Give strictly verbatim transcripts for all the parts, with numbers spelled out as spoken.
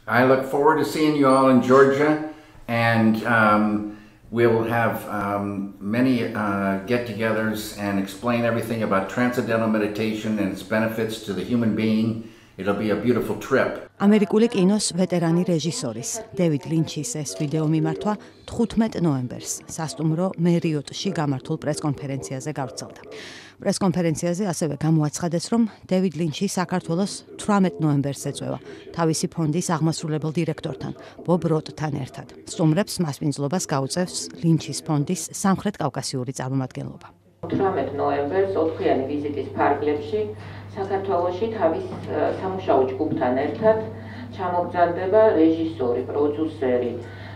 I look forward to seeing you all in Georgia, and um, we'll have um, many uh, get-togethers and explain everything about transcendental meditation and its benefits to the human being. It'll be a beautiful trip. ამერიკული კინოს ვეტერანი რეჟისორის დევიდ ლინჩის ეს ვიდეო მიმართვა თხუთმეტ ნოემბერს სასტუმრო მერიოტში გამართულ პრესკონფერენციაზე გავრცელდა. პრესკონფერენციაზე ასევე გამოაცხადეს, რომ დევიდ ლინჩი საქართველოს თვრამეტ ნოემბერს ეწევა თავისი ფონდის აღმასრულებელ დირექტორთან, ბობ როტთან ერთად. სტუმრებს მასპინძლობას გაუწევს ლინჩის ფონდის სამხრეთ კავკასიური წარმომადგენლობა. თვრამეტ ნოემბერს ოთხიანი ვიზიტის ფარგლებში საქართველოში თავის სამუშაო ჯგუფთან ერთად ჩამოგზავნება რეჟისორი, პროდიუსერი,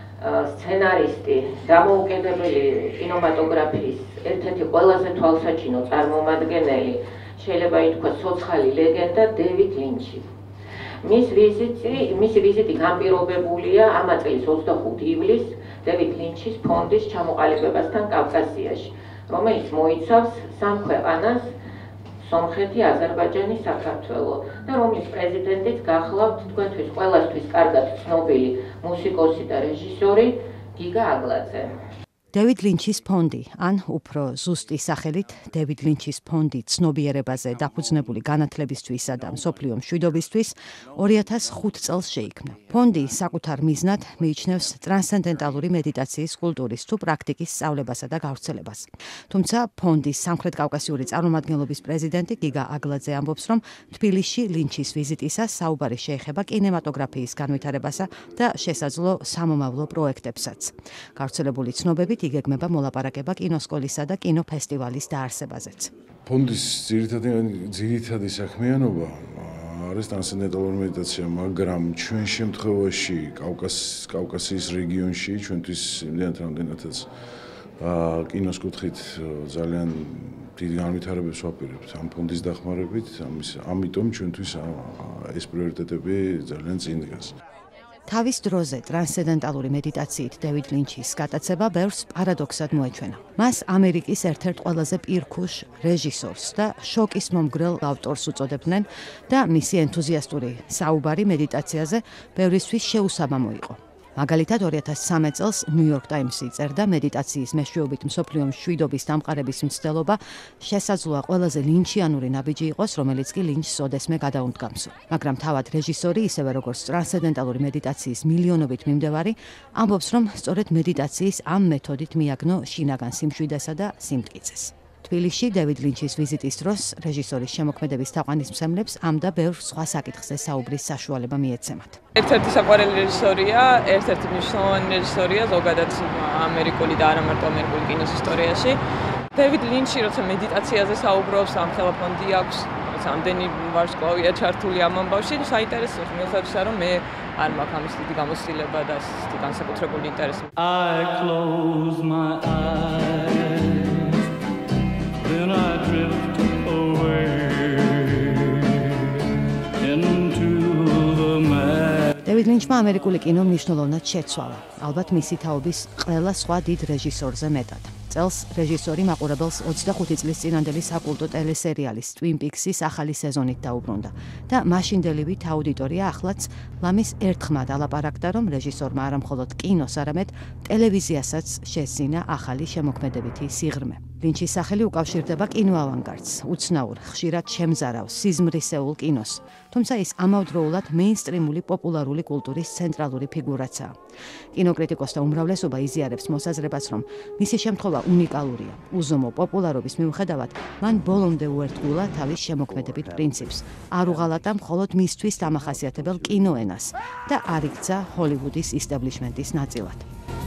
სცენარისტი, დამოუკიდებელი კინემატოგრაფიის ერთ-ერთი ყველაზე თვალსაჩინო წარმომადგენელი, შეიძლება ითქვას ცოცხალი ლეგენდა დევიდ ლინჩი. მის ვიზიტი, მისი ვიზიტი განპირობებულია ამ წლის ოცდახუთი ივლისს დევიდ ლინჩის ფონდის ჩამოყალიბებასთან კავკასიაში, რომელიც მოიცავს სამ ქვეყანას, სომხეთი, აზერბაიჯანი, საქართველო და რომლის პრეზიდენტიც გახლავთ თქვენთვის ყველასთვის კარგად ცნობილი მუსიკოსი და რეჟისორი გიგა აგლაძე. დევიდ ლინჩის ფონდი, ან უფრო ზუსტი სახელით დევიდ ლინჩის ფონდი ცნობიერებაზე დაფუძნებული განათლებისთვისა და მსოფლიო მშვიდობისთვის ორი ათას ხუთი წელს შეიქმნა. ფონდი საკუთარ მიზნად მიიჩნევს ტრანსცენდენტალური მედიტაციის კულტურის თუ პრაქტიკის სწავლებასა და გავრცელებას. თუმცა ფონდის სამხრეთ კავკასიური წარმომადგენლობის პრეზიდენტი გიგა აგლაძე ამბობს, რომ თბილისში ლინჩის ვიზიტისას საუბარი შეეხება კინემატოგრაფიის განვითარებასა და შესაძლო სამომავლო პროექტებსაც. გავრცელებული ცნობები იგეგმება მოლაპარაკება კინოსკოლისა და კინოფესტივალის დაარსებაზეც. ფონდის ძირითადი ძირითადი საქმიანობა არის ტრანსცენდენტალური მედიტაცია, მაგრამ ჩვენ შემთხვევაში კავკასიის რეგიონში ჩვენთვის იმდენად რამდენადაც კინოს კუთხით ძალიან დიდი განვითარებებს ვაპირებთ ამ ფონდის დახმარებით, ამიტომ ჩვენთვის ეს პრიორიტეტები ძალიან წინ დგას. თავის დროზე ტრანსცენდენტალური მედიტაციით დევიდ ლინჩის გატაცება ბევრს პარადოქსად მოეჩვენა. მას ამერიკის ერთ-ერთ ყველაზე პირქუშ რეჟისორს და შოკის მომგვრელ ავტორს უწოდებდნენ და მისი ენთუზიასტური საუბარი მედიტაციაზე ბევრისთვის შეუსაბამო იყო. მაგალითად ორი ათას სამი წელს ნიუ-იორკ ტაიმსი წერდა მედიტაციის მეშვეობით მსოფლიო მშვიდობის დამყარების მცდელობა შესაძლოა ყველაზე ლინჩიანური ნაბიჯი იყოს, რომელიც კი ლინჩს ოდესმე გადაუნდგამსო. მაგრამ თავად რეჟისორი, ისევე როგორც ტრანსცენდენტალური მედიტაციის მილიონობით მიმდევარი, ამბობს, რომ სწორედ მედიტაციის ამ მეთოდით მიაგნო შინაგან სიმშვიდესა და სიმტკიცეს. თბილისში დევიდ ლინჩის ვიზიტის დროს რეჟისორის შემოქმედების თაყვანისმცემლებს ამ და ბევრ სხვა საკითხზე საუბრის საშუალება მიეცემათ. ერთ-ერთი საყვარელი რეჟისორია, ერთ-ერთი მნიშვნელოვანი რეჟისორია ზოგადად ამერიკული და არა მარტო ამერიკული კინოს ისტორიაში. დევიდ ლინჩი, როცა მედიტაციაზე საუბრობს, ამ ხელა ფონდი აქვს, ამდენი ვარსკვლავია ჩართული ამ ამბავში, საინტერესოა, მიუხედავად რომ მე არ მაქვს ამის დიდი გამოცდილება და განსაკუთრებული ინტერესი. I close my eyes. Then I drift away into the mad. დევიდ ლინჩმა ამერიკული კინო მნიშვნელოვნად შეცვალა, ალბათ მისი თაობის ყველა სხვა დიდ რეჟისორზე მეტად. წელს რეჟისორი მაყურებელს ოცდახუთი წლის წინანდელი საკულტო ტელესერიალის Twin Peaks-ის ახალი სეზონით დაუბრუნდა და მაშინდელივით აუდიტორია ახლაც ლამის ერთხმად ალაპარაკდა, რომ რეჟისორმა არა მხოლოდ კინოს, არამედ ტელევიზიასაც შესძინა ახალი შემოქმედებითი სიღრმე. ლინჩის სახელი უკავშირდება კინოავანგარდს, უცნაურ, ხშირად შემზარავ, სიზმრისეულ კინოს. თუმცა ის ამავდროულად მეინსტრიმული პოპულარული კულტურის ცენტრალური ფიგურაცაა. კინოკრიტიკოსთა უმრავლესობა იზიარებს მოსაზრებას, რომ მისი შემთხვევა უნიკალურია. უზომო პოპულარობის მიუხედავად, მან ბოლომდე უერთგულა თავის შემოქმედებით პრინციპს, არ უღალატა მხოლოდ მისთვის დამახასიათებელ კინოენას და არ იქცა ჰოლივუდის ისტაბლიშმენტის ნაწილად.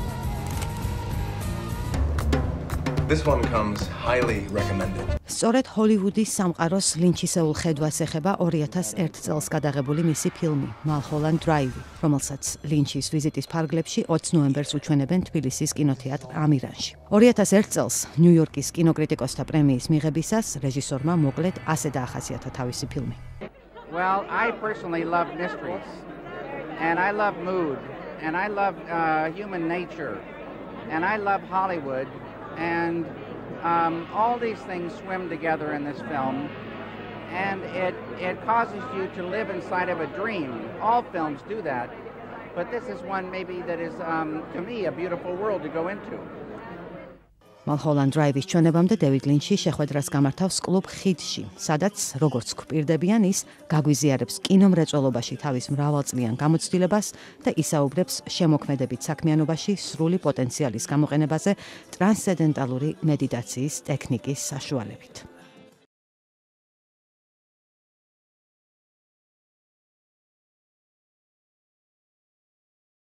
This one comes highly recommended. სწორედ ჰოლივუდის სამყაროს ლინჩისეულ ხედვას ეხება ორი ათას ერთ წელს გადაღებული მისი ფილმი Mulholland Drive, რომელსაც ლინჩის ვიზიტის ფარგლებში ოცი ნოემბერს უჩვენებენ თბილისის კინოთეატრ ამირანში. ორი ათას ერთ წელს ნიუ-იორკის კინოკრიტიკოსთა პრემიის მიღებისას რეჟისორმა მოკლედ ასე დაახასიათა თავისი ფილმი. Well, I personally love mysteries, and I love mood, and I love uh, human nature, and I love Hollywood. And um, all these things swim together in this film, and it it causes you to live inside of a dream. All films do that, but this is one maybe that is, um, to me, a beautiful world to go into. Mulholland Drive-ის ჩვენებამდე დევიდ ლინჩი შეხვედრას გამართავს კლუბ ხიდში, სადაც, როგორც გვპირდებიან, ის გაგვიზიარებს კინომრეწველობაში თავის მრავალწლიან გამოცდილებას და ისაუბრებს შემოქმედებით საქმიანობაში სრული პოტენციალის გამოყენებაზე ტრანსცენდენტალური მედიტაციის ტექნიკის საშუალებით.